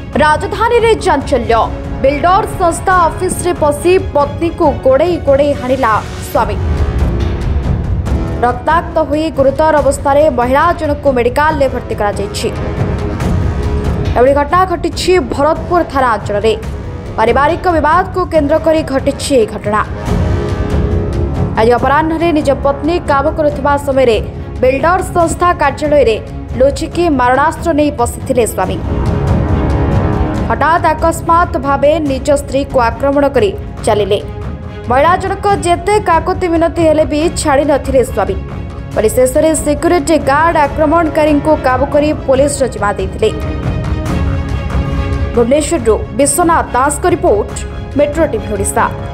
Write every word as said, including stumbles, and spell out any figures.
राजधानी रे चांचल्य बिल्डर संस्था ऑफिस रे पसी पत्नी को गोड़े गोड़े हानिला स्वामी। रक्ताक्त हुई गुरुतर अवस्था महिला जनक मेडिकल में भर्ती करा जायछि। एभली घटना घटी भरतपुर थाना अंचल में पारिवारिक विवाद को केन्द्र कर घटी घटना। आज अपराह्न निज पत्नी काम करुवा समय बिल्डर संस्था कार्यालय में लुचिकी मारणास्त्र नहीं पशिथिले स्वामी। हठात अकस्मात भावे निज स्त्री को आक्रमण करी चलिले। महिला जनक जेते काकुति मिनती हेले भी छाड़ी नथिले स्वामी। परिशेष में सिक्यूरिटी गार्ड आक्रमणकारी को काबू करी पुलिस जिम्मा देथिले। भुवनेश्वर विश्वनाथ दास को रिपोर्ट, मेट्रो टीवी ओडिशा।